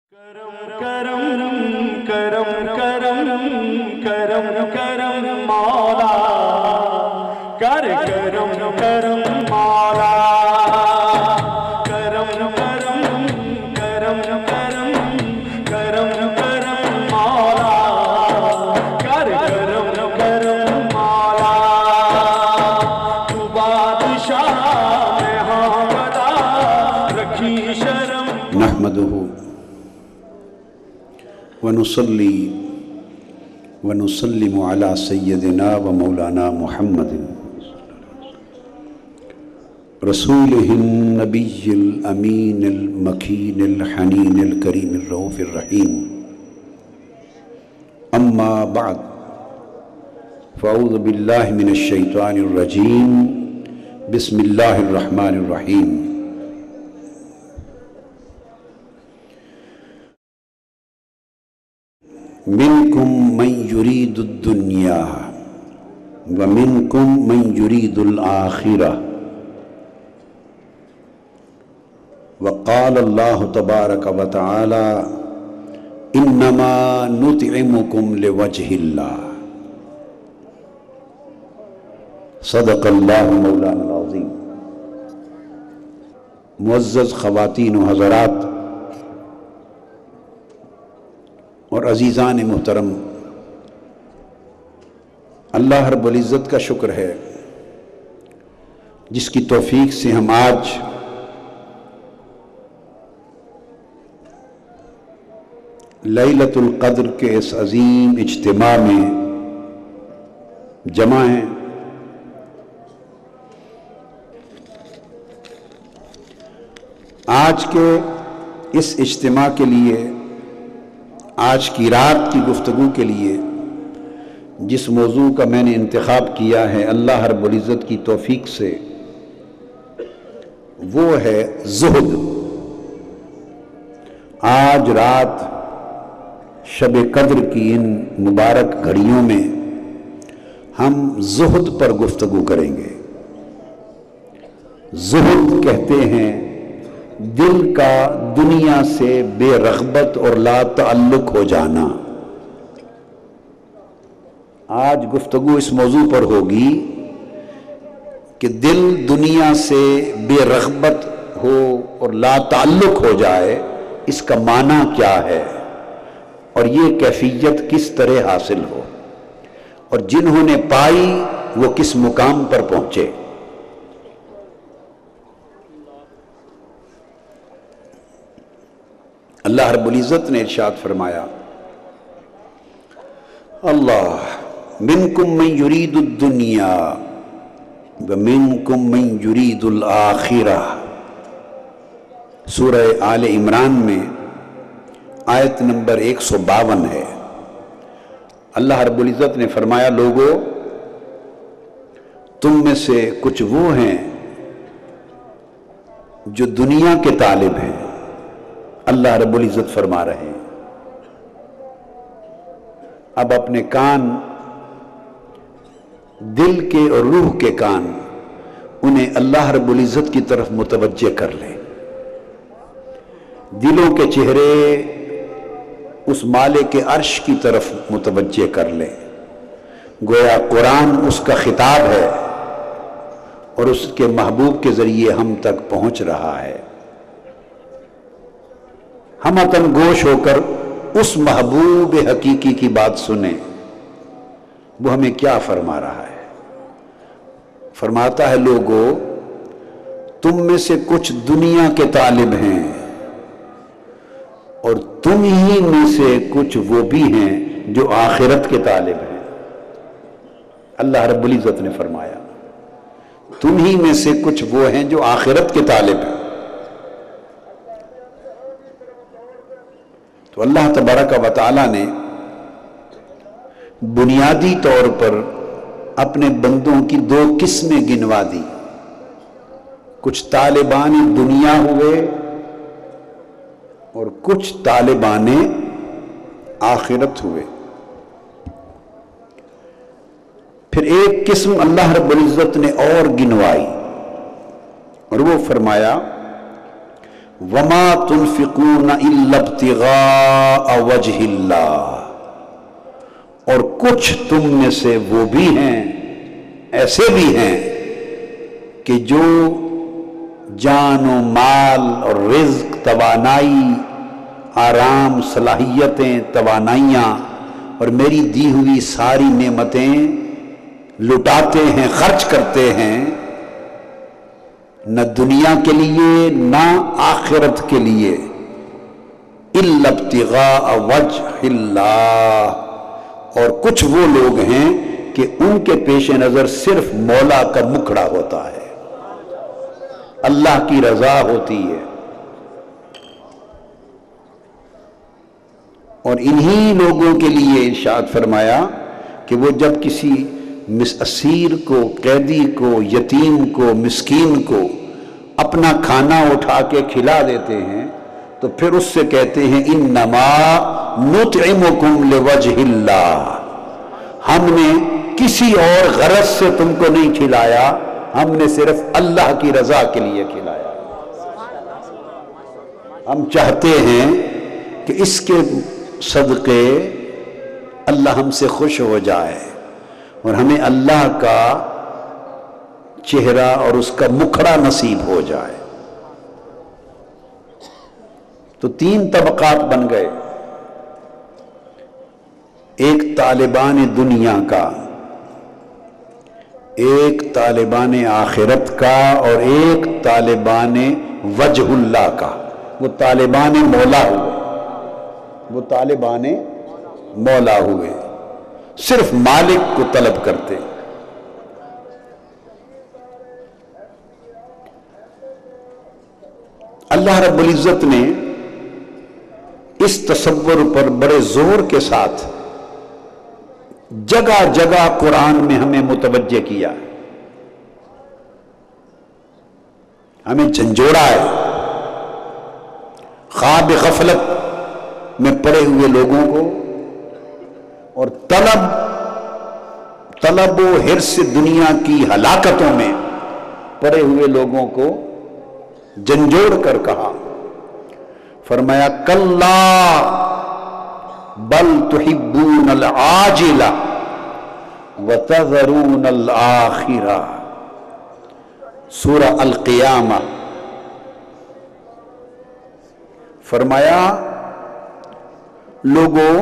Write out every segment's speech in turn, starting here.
करम करम करम करम करम मौला कर करम करम मौला करम करम करम करम करम करम मौला कर करम करम मौला तू बादशाह में हमदा रखी शर्म नहमदुहु वनुसल्ली वनुसल्लिमु अला सय्यदिना व मौलाना मुहम्मदिन रसूलिहिन नबिय्यिल अमीनिल मकीनिल हनीनिल करीमिर रऊफिर रहीम अम्मा बअद फ़अऊज़ु बिल्लाहि मिनश शैतानिर रजीम बिस्मिल्लाहिर रहमानिर रहीम मिनकुम मन युरीदुद दुनिया व मिनकुम मन युरीदुल आखिरह व क़ाल अल्लाहु तबारक व तआला इन्नमा नुतइमुकुम लिवजहिल्लाह सदक़ल्लाहु मौलाना अज़ीम। मुअज़्ज़ज़ ख़वातीन व हज़रात और अज़ीज़ान मुहतरम, अल्लाह रब्बुल इज़्ज़त का शुक्र है जिसकी तौफीक से हम आज लैलतुल क़द्र के इस अज़ीम इज्तिमा में जमा हैं। आज के इस इज्तिमा के लिए, आज की रात की गुफ्तगू के लिए जिस मौजू का मैंने इंतखाब किया है अल्लाह रब्बुल इज़्ज़त की तौफीक से, वो है ज़ुहद। आज रात शब कद्र की इन मुबारक घड़ियों में हम ज़ुहद पर गुफ्तगू करेंगे। ज़ुहद कहते हैं दिल का दुनिया से बेरग़बत और ला ताल्लुक हो जाना। आज गुफ्तगू इस मौजू पर होगी कि दिल दुनिया से बेरग़बत हो और ला ताल्लुक हो जाए, इसका माना क्या है और ये कैफियत किस तरह हासिल हो, और जिन्होंने पाई वो किस मुकाम पर पहुंचे। अल्लाह रब्बुल इज़्ज़त ने इरशाद फरमाया, अल्लाह मिनकुम मन युरीदुद दुनिया व मिनकुम मन युरीदुल आखिरह। सूरह आले इमरान में आयत नंबर 152 है। अल्लाह रब्बुल इज़्ज़त ने फरमाया, लोगों तुम में से कुछ वो हैं जो दुनिया के तालिब हैं। अल्लाह रब्बुल इज़्ज़त फरमा रहे हैं, अब अपने कान, दिल के और रूह के कान, उन्हें अल्लाह रब्बुल इज़्ज़त की तरफ मुतवज्जे कर लें। दिलों के चेहरे उस मालिक के अर्श की तरफ मुतवज्जे कर लें। गोया कुरान उसका खिताब है और उसके महबूब के ज़रिए हम तक पहुंच रहा है। हम अतन गोश होकर उस महबूब हकीकी की बात सुने, वो हमें क्या फरमा रहा है। फरमाता है, लोगों तुम में से कुछ दुनिया के तालिब हैं और तुम ही में से कुछ वो भी हैं जो आखिरत के तालिब हैं। अल्लाह रब्बुल इज़्ज़त ने फरमाया, तुम ही में से कुछ वो हैं जो आखिरत के तालिब हैं। तो अल्लाह तबारक व तआला ने बुनियादी तौर पर अपने बंदों की दो किस्में गिनवा दी। कुछ तालिबान दुनिया हुए और कुछ तालिबान आखिरत हुए। फिर एक किस्म अल्लाह रब्बुल इज़्ज़त ने और गिनवाई और वो फरमाया, وما تنفقون الا ابتغاء وجہ اللہ، اور کچھ تم میں سے وہ بھی ہیں، ایسے بھی ہیں کہ جو جان و مال اور رزق، توانائی، آرام، صلاحیتیں، توانائیاں اور میری دی ہوئی ساری نعمتیں لٹاتے ہیں، خرچ کرتے ہیں، نہ دنیا کے لیے نہ آخرت کے لیے، الا ابتغاء وجہ اللہ، اور کچھ وہ لوگ ہیں کہ ان کے پیش نظر صرف مولا کا مکھڑا ہوتا ہے، اللہ کی رضا ہوتی ہے۔ اور انہی لوگوں کے لیے ارشاد فرمایا کہ وہ جب کسی اسیر کو، قیدی کو، یتیم کو، مسکین کو اپنا کھانا اٹھا کے کھلا دیتے ہیں تو پھر اس سے کہتے ہیں انما نطعمکم لوجہ اللہ، ہم نے کسی اور غرض سے تم کو نہیں کھلایا، ہم نے صرف اللہ کی رضا کے لیے کھلایا، ہم چاہتے ہیں کہ اس کے صدقے اللہ ہم سے خوش ہو جائے اور ہمیں اللہ کا چہرہ اور اس کا مکھڑا نصیب ہو جائے۔ تو تین طبقات بن گئے، ایک طالبان دنیا کا، ایک طالبان آخرت کا، اور ایک طالبان وجہ اللہ کا۔ وہ طالبان مولا ہوئے، وہ طالبان مولا ہوئے، صرف مالک کو طلب کرتے۔ اللہ رب العزت نے اس تصور پر بڑے زور کے ساتھ جگہ جگہ قرآن میں ہمیں متوجہ کیا، ہمیں جھنجھوڑا ہے۔ خواب غفلت میں پڑے ہوئے لوگوں کو اور طلب و حرص دنیا کی ہلاکتوں میں پڑے ہوئے لوگوں کو جھنجھوڑ کر کہا، فرمایا کلا بل تحبون العاجلہ وتذرون الآخرہ، سورہ القیامہ۔ فرمایا لوگوں،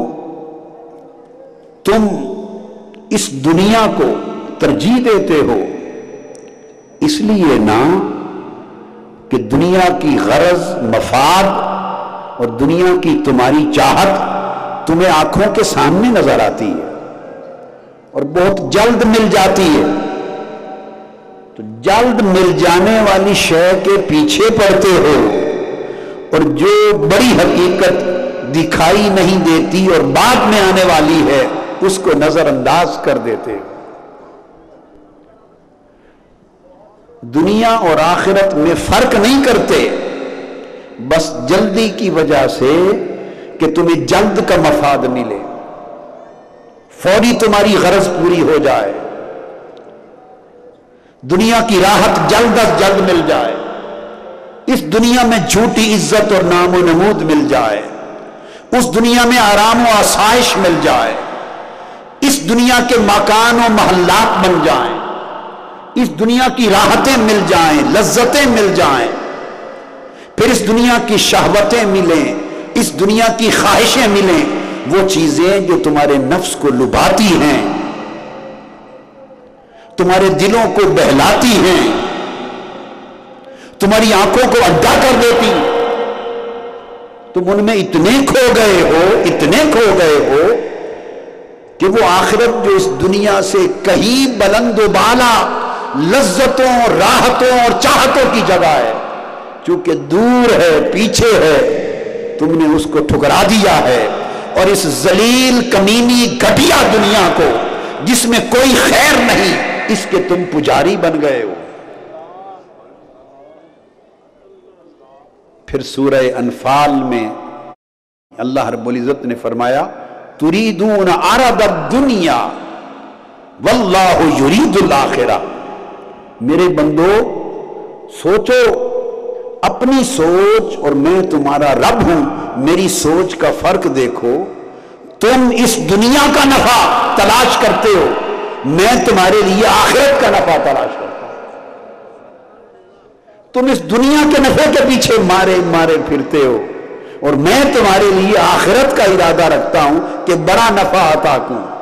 تم اس دنیا کو ترجیح دیتے ہو اس لیے نہ کہ دنیا کی غرض، مفاد اور دنیا کی تمہاری چاہت تمہیں آنکھوں کے سامنے نظر آتی ہے اور بہت جلد مل جاتی ہے، تو جلد مل جانے والی شے کے پیچھے پڑتے ہو، اور جو بڑی حقیقت دکھائی نہیں دیتی اور بعد میں آنے والی ہے اس کو نظر انداز کر دیتے ہو۔ دنیا اور آخرت میں فرق نہیں کرتے، بس جلدی کی وجہ سے کہ تمہیں جلد کا مفاد ملے، فوری تمہاری غرض پوری ہو جائے، دنیا کی راحت جلد از جلد مل جائے، اس دنیا میں جھوٹی عزت اور نام و نمود مل جائے، اس دنیا میں آرام و آسائش مل جائے، اس دنیا کے مکان و محلات بن جائیں، اس دنیا کی راحتیں مل جائیں، لذتیں مل جائیں، پھر اس دنیا کی شہوتیں ملیں، اس دنیا کی خواہشیں ملیں، وہ چیزیں جو تمہارے نفس کو لبھاتی ہیں، تمہارے دلوں کو بہلاتی ہیں، تمہاری آنکھوں کو اڈا کر دیتی، تم ان میں اتنے کھو گئے ہو کہ وہ آخرت جو اس دنیا سے کہیں بلند و بالا لذتوں، راحتوں اور چاہتوں کی جگہ ہے، چونکہ دور ہے، پیچھے ہے، تم نے اس کو ٹھکرا دیا ہے، اور اس ذلیل کمینی گھٹیا دنیا کو جس میں کوئی خیر نہیں، اس کے تم پجاری بن گئے ہو۔ پھر سورہ انفال میں اللہ رب العزت نے فرمایا تریدون عرض الدنیا واللہ یرید الآخرہ، میرے بندو سوچو اپنی سوچ اور میں تمہارا رب ہوں، میری سوچ کا فرق دیکھو. تم اس دنیا کا نفع تلاش کرتے ہو، میں تمہارے لیے آخرت کا نفع تلاش کرتا ہوں. تم اس دنیا کے نفع کے پیچھے مارے پھرتے ہو، اور میں تمہارے لیے آخرت کا ارادہ رکھتا ہوں کہ بڑا نفع عطا کروں.